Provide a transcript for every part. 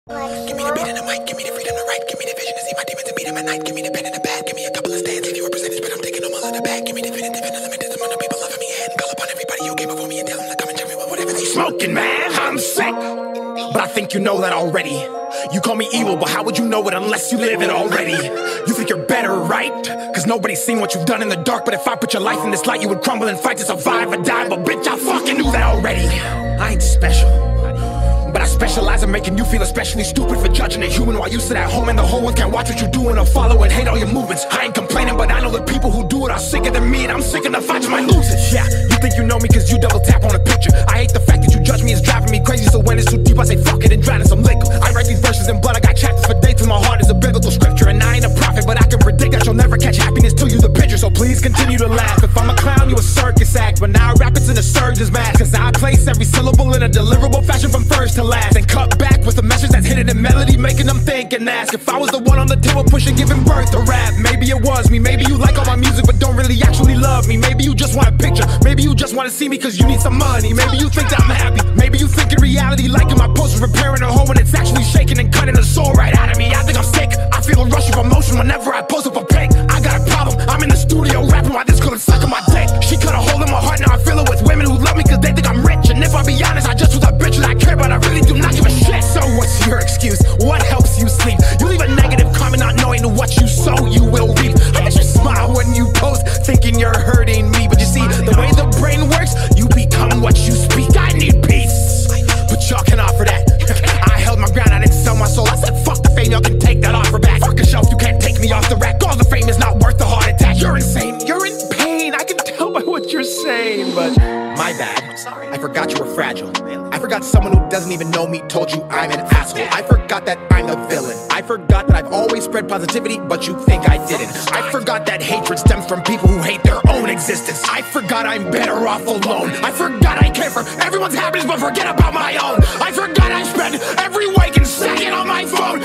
Give me the beat and the mic, give me the freedom to write, give me the vision to see my demons and beat them at night, give me the pen and the pad, give me a couple of stands, give you a percentage, but I'm taking them all in the bag, give me definitive and unlimited amount of people loving me and call upon everybody who came before me and tell them to come and check me with whatever they smoking, man. I'm sick, but I think you know that already. You call me evil, but how would you know it unless you live it already? You think you're better, right? Cause nobody's seen what you've done in the dark, but if I put your life in this light, you would crumble and fight to survive or die. But bitch, I fucking knew that already. I ain't special, but I specialize in making you feel especially stupid for judging a human while you sit at home and the whole world can't watch what you're doing or follow and hate all your movements. I ain't complaining, but I know the people who do it are sicker than me, and I'm sick enough I just might lose it. Yeah, you think you know me cause you double tap on a picture. I hate the fact that you judge me, it's driving me crazy, so when it's too deep I say fuck it and drown in some liquor. I write these verses in blood, I got chapters for dates, and my heart is a biblical scripture. And I ain't a prophet, but I can predict that you'll never catch happiness till you the picture. So please continue to laugh. If I'm a clown, you a circus act, but now I rap it's in a surgeon's mask. Cause I place every syllable in a deliverable fashion from first to last, and cut back with a message that's hidden in melody, making them think and ask if I was the one on the table pushing, giving birth to rap. Maybe it was me, maybe you like all my music but don't really actually love me. Maybe you just want a picture, maybe you just want to see me cause you need some money. Maybe you think that I'm happy, maybe you think in reality liking my post is repairing a hole when it's actually shaking and cutting the soul right out of me. I think I'm sick, I feel a rush of emotion whenever I post up a pic. I got a problem, I'm in the studio rapping while this girl is sucking my dick. She cut a hole in my heart, now I fill it with women who love me cause they think I'm rich. And if I be honest, I just was a bitch that I care about, I really do not give a shit. So what's your excuse? What helps you sleep? You leave a negative comment not knowing what you sow you will reap. I bet you smile when you post thinking you're hurting me, but you see the way the brain works, you become what you speak. I need peace, but y'all can offer that. I held my ground, I didn't sell my soul. I said fuck the fame, y'all can take that offer back. Fuck a shelf, you can't take me off the rack. All the fame is not worth the heart attack. You're insane, you're in pain, I can tell by what you're saying, but my bad. I forgot you were fragile. I forgot someone who doesn't even know me told you I'm an asshole. I forgot that I'm the villain. I forgot that I've always spread positivity, but you think I didn't. I forgot that hatred stems from people who hate their own existence. I forgot I'm better off alone. I forgot I care for everyone's happiness, but forget about my own. I forgot I spend every waking second on my phone.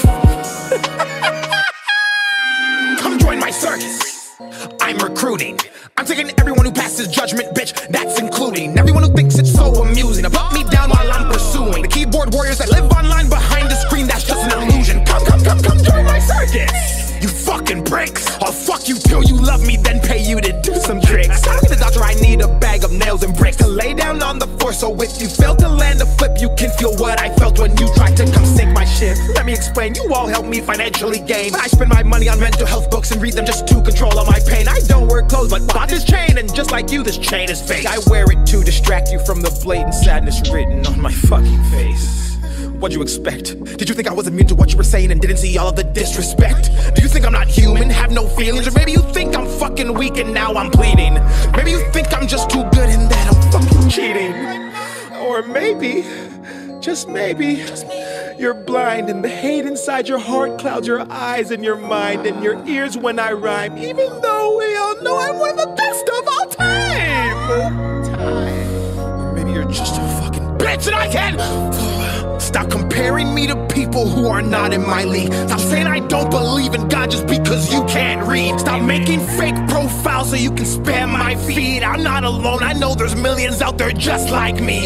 Come join my circus, I'm recruiting. I'm taking everyone who passes judgment, bitch, that's including everyone who thinks it's so amusing to put me down while I'm pursuing the keyboard warriors that live online behind the screen. That's just an illusion. Come join my circus, you fucking bricks. I'll fuck you till you love me, then pay you to do some tricks. I don't need a doctor, I need a bag of nails and bricks to lay down on the floor. So if you fail to land a flip, you can feel what I felt when you tried to come sink my ship. Let me explain, you all help me financially gain. I spend my money on mental health books and read them just to control all my pain. I don't wear clothes, but bought this chain, and just like you, this chain is fake. I wear it to distract you from the blatant sadness written on my fucking face. What'd you expect? Did you think I was immune to what you were saying and didn't see all of the disrespect? Do you think I'm not human, have no feelings? Or maybe you think I'm fucking weak and now I'm bleeding? Maybe you think I'm just too good and that I'm fucking cheating? Or maybe, just maybe, you're blind and the hate inside your heart clouds your eyes and your mind and your ears when I rhyme, even though we all know I'm one of the best of all time. Or maybe you're just a fucking bitch and I can't. Stop comparing me to people who are not in my league. Stop saying I don't believe in God just because you can't read. Stop making fake profiles so you can spam my feed. I'm not alone, I know there's millions out there just like me.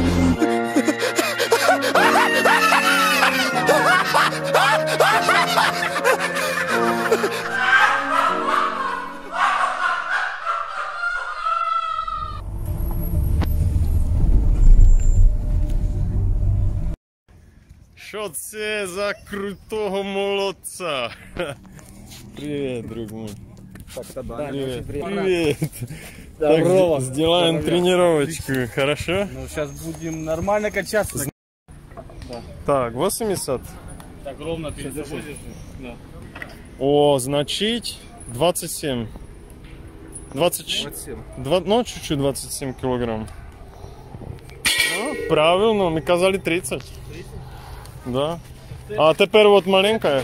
Що це за крутого молодца? Привет, друг мой. Так, это да, Привет. Привет. Здорово. Так, сделаем тренировочку, хорошо? Ну, сейчас будем нормально качаться. Да. Так, 80. Так, ровно 36. Да. О, значить 27. 27. Ну, чуть-чуть 27 килограмм. Правильно, ми казали 30. Да. А тепер от маленькая.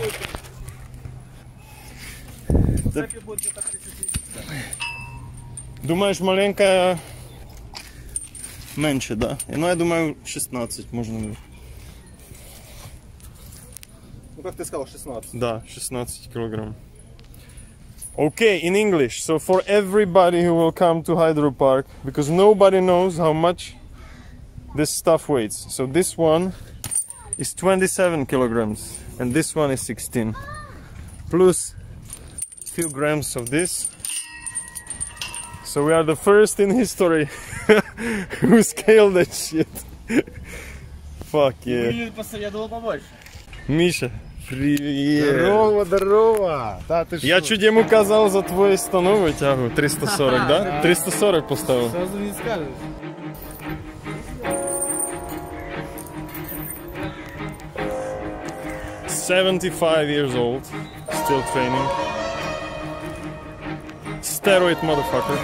Думаєш, маленькая менше, да? Ну, я думаю, 16 можна. Ну, как ты сказал, 16. Да, 16 килограмм. Okay, in English. So for everybody who will come to Hydro Park, because nobody knows how much this stuff weighs. So this one is 27 kilograms and this one is 16. Plus a few grams of this. So we are the first in history who scaled that shit. Fuck yeah. Я думал побольше. Миша, привет. Здорово, здорово. Да, ты Я что? чуть ему казал за твою стану вытягу 340, да? 340 поставил. Сразу не скажешь. $75 years old, still training. Steroid motherfucker.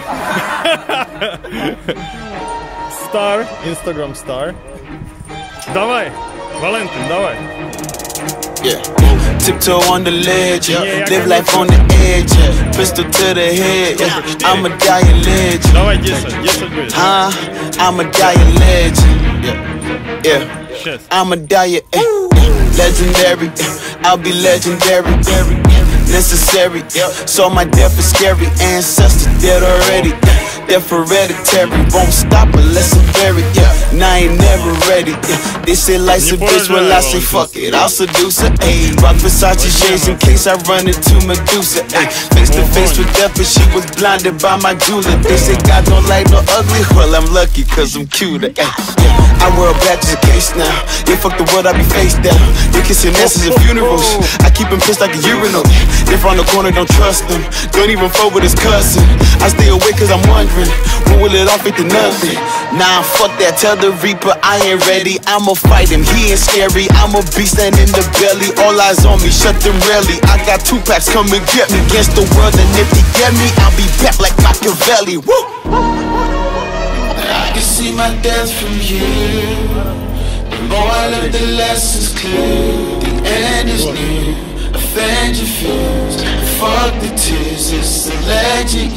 Star, Instagram star. Давай, Валентин, давай. Yeah, tiptoe on the ledge, yeah. Yeah, Live life on the edge, yeah. Pistol to the head, yeah. I'm a dying legend. Давай 10 будет. Huh? I'm a dying legend. Yeah, yeah. Shit. I'm a dying, legendary. I'll be legendary. Necessary, so my death is scary. Ancestors dead already. Death hereditary, won't stop unless I'm buried. And I ain't never ready. They say life's a bitch, well I say fuck it, I'll seduce her. Ayy, rock Versace shades in case I run into Medusa. Ayy, face to face with death, but she was blinded by my jeweler. They say God don't like no ugly, well I'm lucky 'cause I'm cuter. I wear a badge as a case now. Yeah, fuck the world, I be face down. They kissing asses at funerals. I keep them pissed like a urinal. If on the corner, don't trust them. Don't even fuck with his cousin. I stay away 'cause I'm wondering when will it all fit to nothing. Nah, fuck that. Tell the Reaper I ain't ready. I'ma fight him. He ain't scary. I'm a beast stand in the belly. All eyes on me. Shut them rarely. I got 2 packs. Come and get me against the world. And if they get me, I'll be back like Machiavelli. Woo! I can see my death from here. The more I live, the less is clear. The end is near. Avenge your fears. Fuck the tears. It's a legend.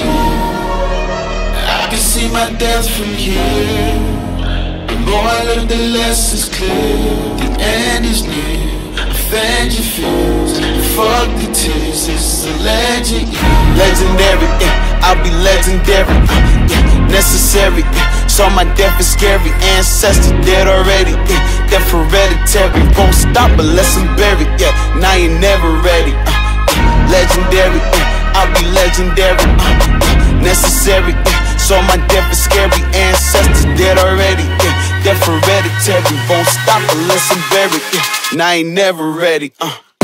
I can see my death from here. The more I live, the less is clear. The end is near. Avenge your fears. Fuck the tears. It's a legend. Legendary. I'll be legendary. Necessary. So my death is scary. Ancestors dead already. Death hereditary. Won't stop unless I'm buried. And I ain't never ready. Legendary. I'll be legendary. Necessary. So my death is scary. Ancestors dead already. Death hereditary. Won't stop unless I'm buried. And I ain't never ready.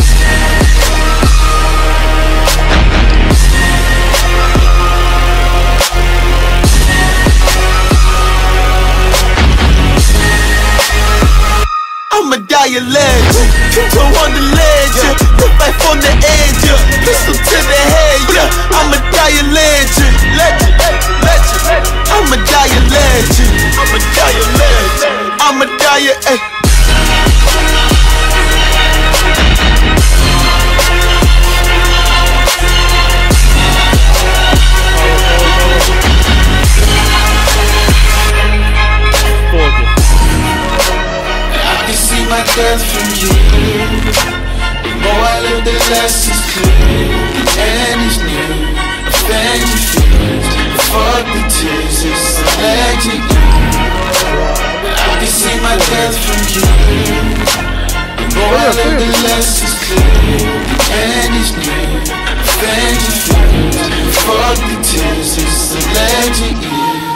I'm a dying legend, tiptoe on the ledge, live life on the edge, pistol to the head, I'm a dying legend, I'm a dying legend, I'm a dying legend, I'm a dying, my death from here. The more I live, the less is clear. The end is near. Avenge your fears. Fuck the tears. It's a legend. I can see my death from here. The more I live, the less is clear. The end is near. Avenge your fears. Fuck the tears. It's a legend.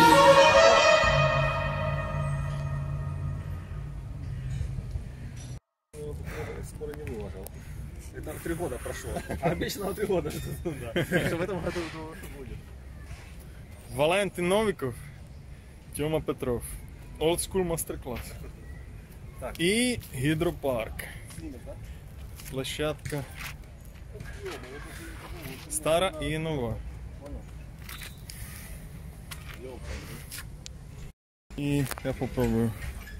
Скоро не выложил. Это 3 года прошло. Обещано 3 года, что в этом году будет. Валентин Новиков, Тёма Петров. Old School Masterclass. И гидропарк. Площадка стара и нова. И я попробую.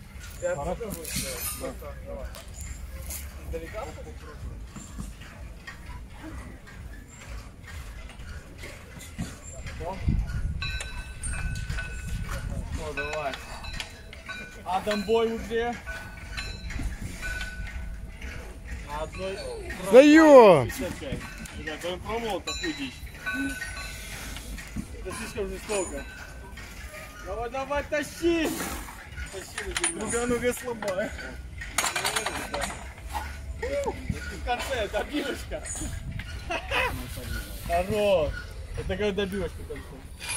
О, давай. Адам бой уже. На одной. Даё! Ребята, он пробовал такую дичь. Это слишком жестоко. Давай, давай, тащи! Тащи, ну-ка, ну-ка, слабая. В конце добивочка. Хорош. Это как добивочка в конце.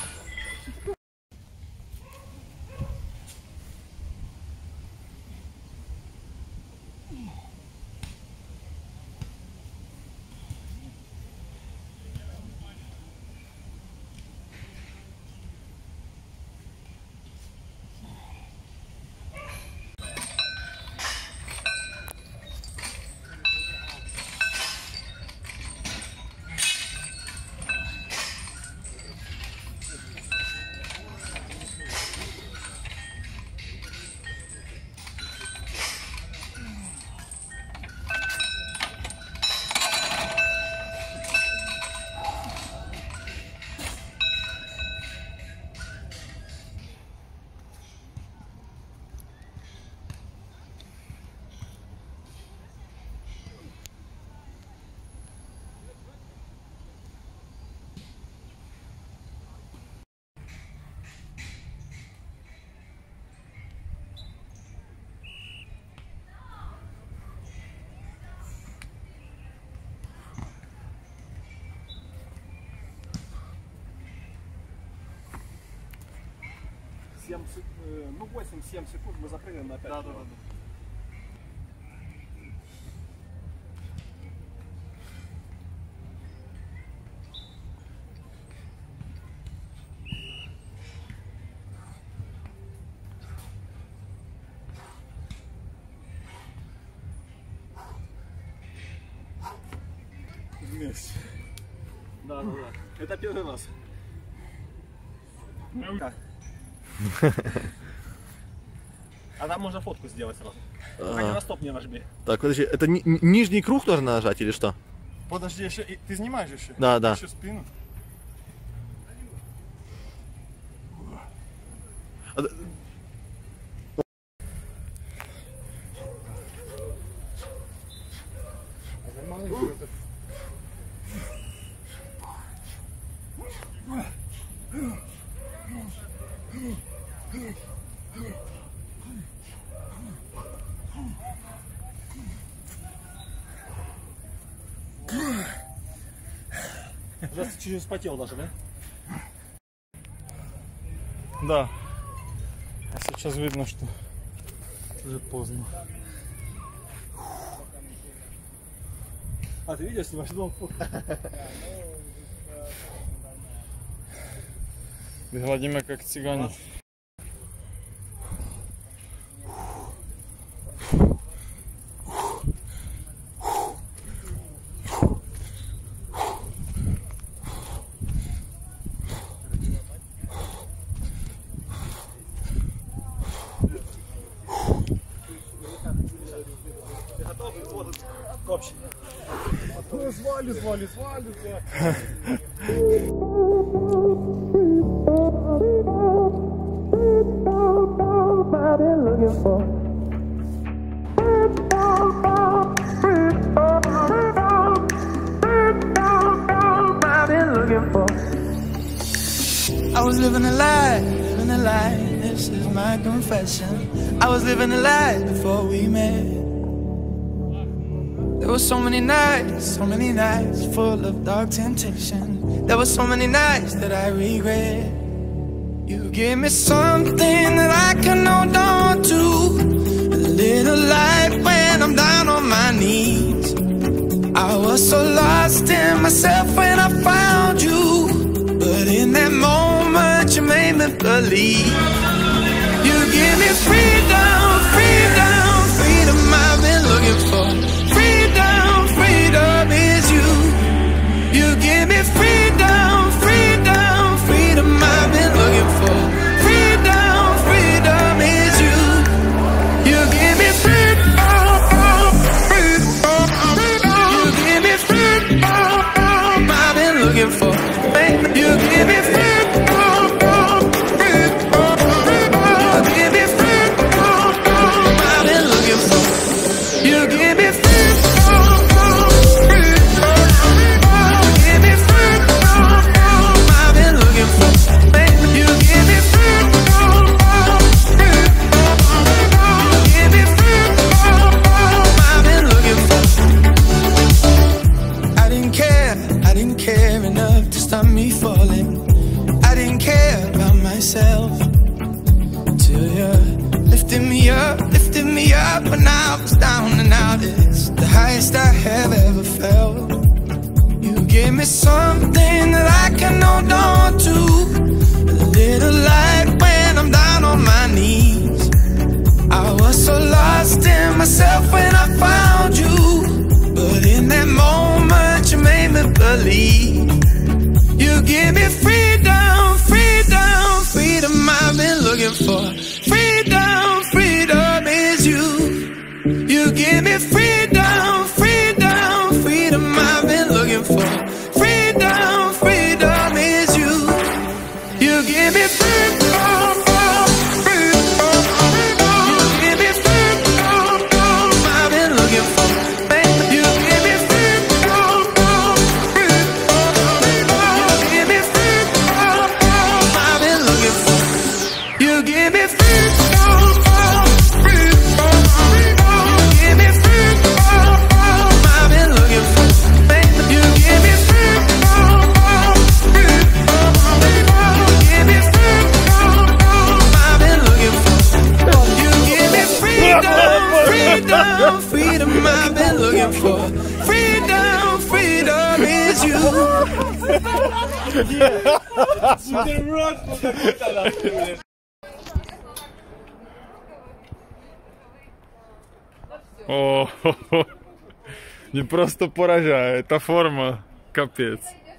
Ну 8-7 секунд мы запрыгнем на 5. Да. Вместе. Да. Это первый раз. А там можно фотку сделать сразу. Только на стоп не нажми. Так, подожди, это нижний круг нужно нажать или что? Подожди, еще ты снимаешь еще? Да. Еще спину. Сейчас чуть-чуть вспотел даже, да? Да. А сейчас видно, что уже поздно. А ты видишь, снимаешь дом? Владимир как цыганит. Звали. I was living a lie, this is my confession. I was living a lie before we met. There were so many nights full of dark temptation. There were so many nights that I regret. You gave me something that I can hold on to, a little light when I'm down on my knees. I was so lost in myself when I found you, but in that moment you made me believe. You give me freedom, freedom, freedom I've been looking for. Freedom, freedom is you. You give me freedom, freedom, freedom I've been looking for. Freedom, freedom is you. You give me freedom, freedom. You give me freedom I've been looking for. You give me freedom, freedom. You give me freedom. me something that I can hold on to, a little light when I'm down on my knees. I was so lost in myself when I found you, but in that moment you made me believe. You give me freedom, freedom, freedom I've been looking for. Freedom, freedom is you. You give me freedom, freedom, freedom I've been looking for. Freedom, freedom is you. You give me freedom, freedom. You give me freedom, I've been looking for. You give me freedom, freedom. You give me freedom, I've been looking for. You give me freedom, freedom. You give me freedom, I've been looking for. You give me freedom, freedom. You give me freedom, I've been looking for. You give me freedom, freedom, freedom I've been looking for. Freedom, freedom is you. О, не просто поражает, эта форма капец.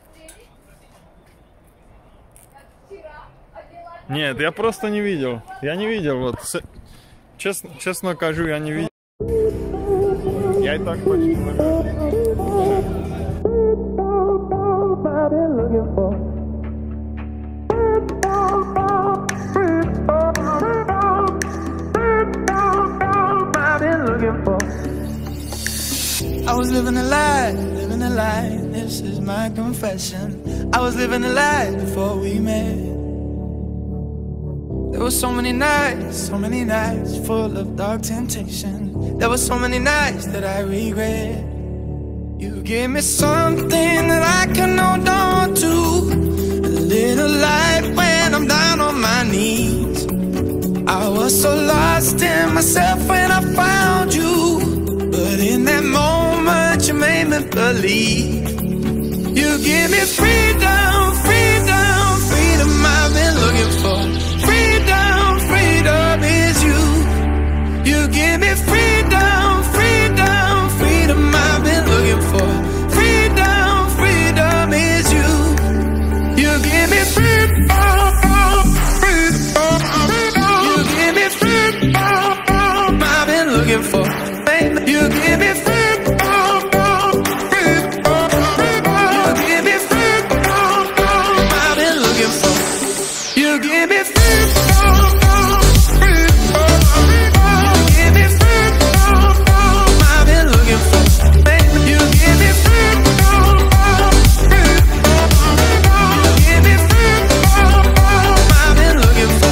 Нет, я просто не видел. Я не видел, вот. Честно скажу, я не видел. Я и так почти набрал. I was living a lie, this is my confession. I was living a lie before we met. There were so many nights full of dark temptation. There were so many nights that I regret. You gave me something that I can hold on to, a little light when I'm down on my knees. I was so lost in myself when I found you, but in that moment you made me believe. You give me freedom, freedom, freedom I've been looking for. Freedom, freedom is you. You give me freedom, freedom, freedom I've been looking for. Freedom, freedom is you. You give me freedom, freedom. You give me freedom I've been looking for. You give me freedom, freedom. You give me freedom I've been looking for. You give me freedom, freedom. You give me freedom I've been looking for. You give me freedom, freedom. You give me freedom I've been looking for.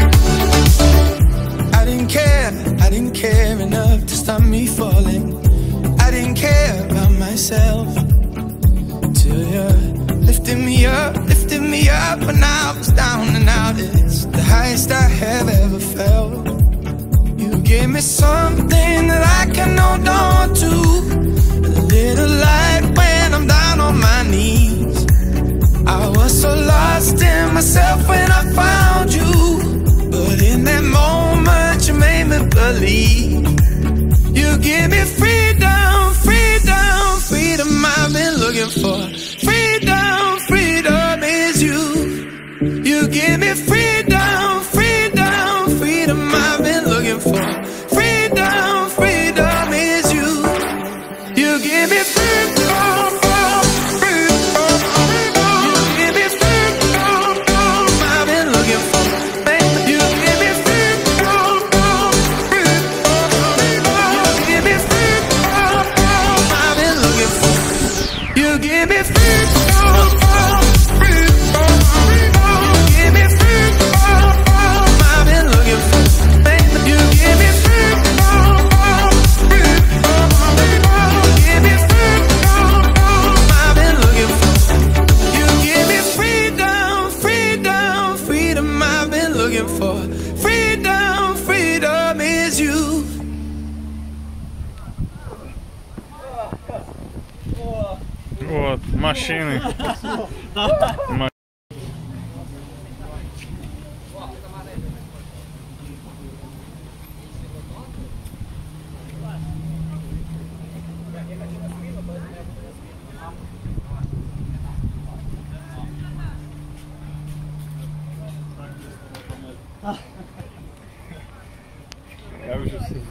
I didn't care enough to stop me falling. I didn't care about myself till you lifted me up when I was down and out. It's the highest I have ever felt. You gave me something that I can hold on to, a little light when I'm down on my knees. I was so lost in myself when I found you, but in that moment you made me believe. You give me freedom, freedom, freedom I've been looking for. Freedom, freedom is you. You give me freedom, freedom, freedom I've been looking for. Freedom, freedom is you. You give me freedom, freedom. You give me freedom I've been looking for. You give me freedom, freedom. You give me freedom I've been looking for. You give me freedom, freedom. You give me freedom I've been looking for. You give me freedom, freedom. You give me freedom. Машины. Я уже все.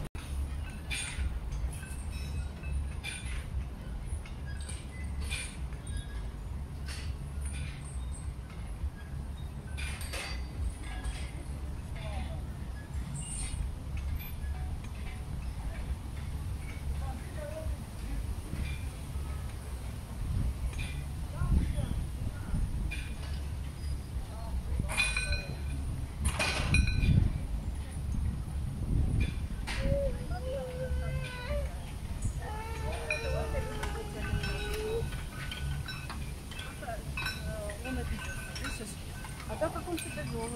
А то как он себя вел,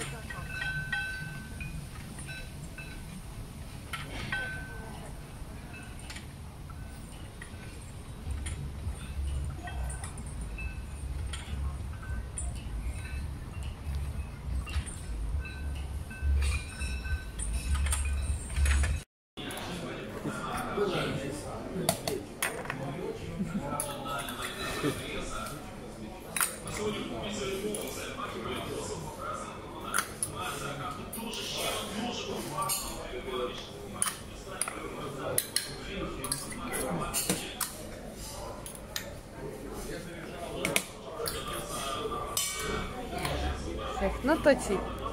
no to ci.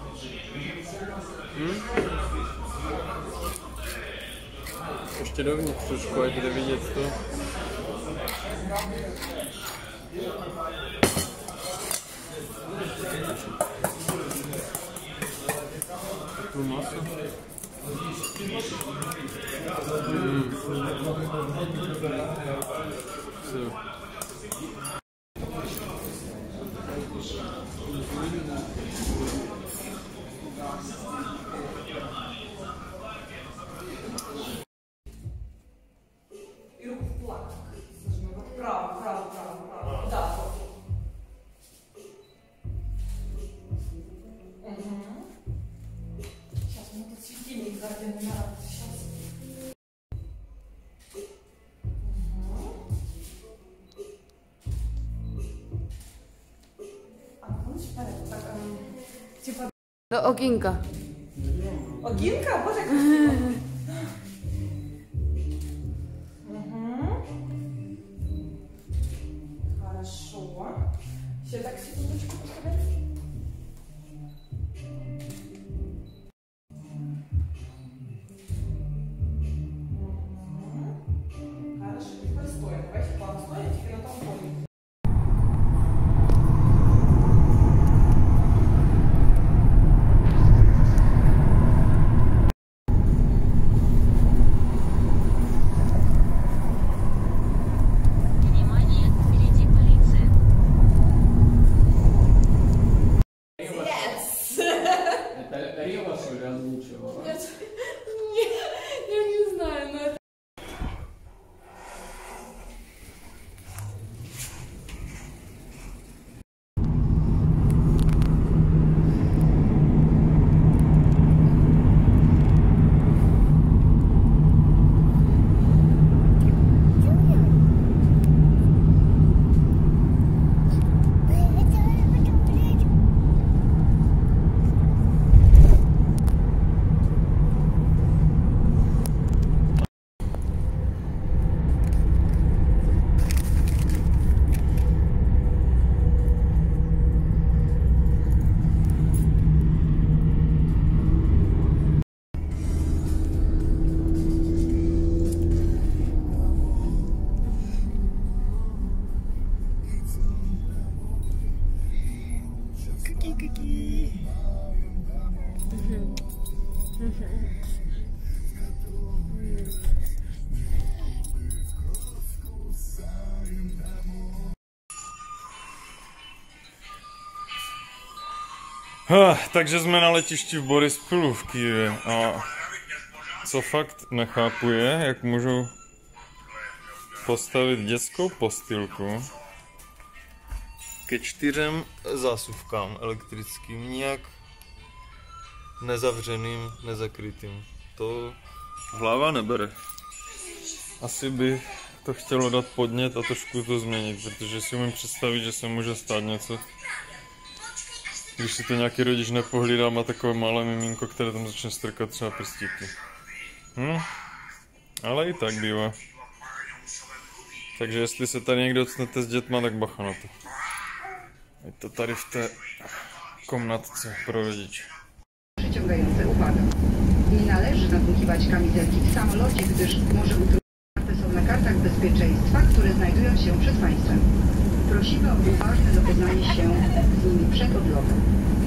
Ještě dovnitř trošku, ať bude vidět to. Tu masu. Do okienka. Okienka? Boże, jak krzywo. Хорошо. Все так секундочку поставить. Хорошо, теперь стоим. Давайте плавно стоим, теперь на том поле. Takže jsme na letišti v Borispolu v Kyjevě a co fakt nechápu je, jak můžu postavit dětskou postýlku ke 4 zásuvkám elektrickým, nijak nezavřeným, nezakrytým. To hlava nebere. Asi by to chtělo dát podnět a trošku to změnit, protože si umím představit, že se může stát něco. Když si to nějaký rodič nepohlídá, má takové malé miminko, které tam začne strkat třeba prstíky. Ale i tak bývá. Takže jestli se tady někdo ocnete s dětma, tak bacha na to. Je to tady v té komnatce pro rodiče. Przyciągające uwagę. Nie należy nadmuchiwać kamizelki w samolocie, gdyż może utrudnić. Karty są na kartach bezpieczeństwa, które znajdują się przed Państwem. Prosimy o uważne zapoznanie się z nimi przed odlotem.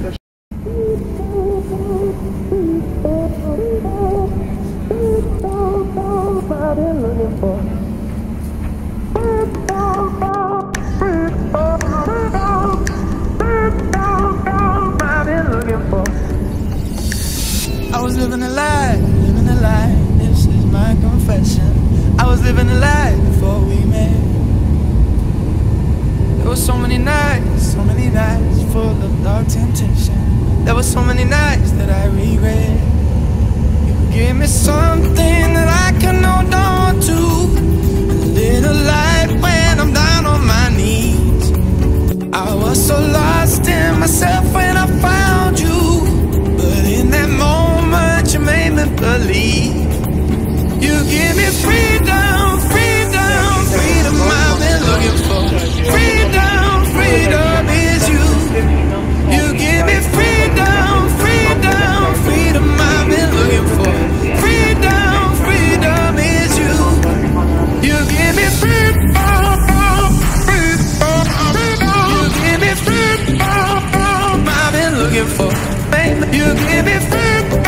I was living a lie, this is my confession. I was living a lie before we met. There were so many nights full of dark temptation. There were so many nights that I regret. You gave me something that I can hold on to, a little light when I'm down on my knees. I was so lost in myself when I found you, but in that moment you made me believe. You give me freedom, freedom, freedom I've been looking for. Freedom, freedom is you. You give me freedom, freedom, freedom I've been looking for. Freedom, freedom is you. You give me freedom, freedom. You give me freedom I've been looking for. You give me freedom.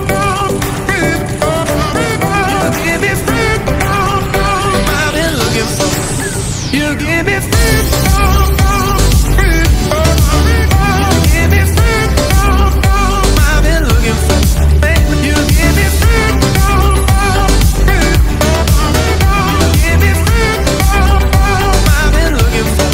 Give me freedom, I've been looking for. You give me freedom, give me freedom, I've been looking for. You give me freedom, give me freedom, I've been looking for.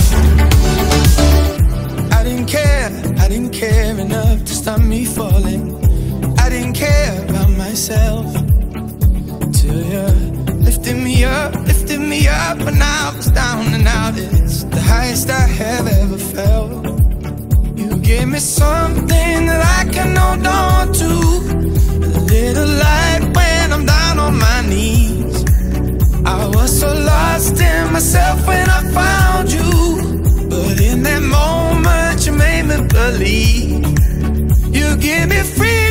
I didn't care enough to stop me falling. I didn't care about myself. You lifted me up when I was down and out. It's the highest I have ever felt. You gave me something that I can hold on to, a little light when I'm down on my knees. I was so lost in myself when I found you, but in that moment you made me believe. You give me freedom.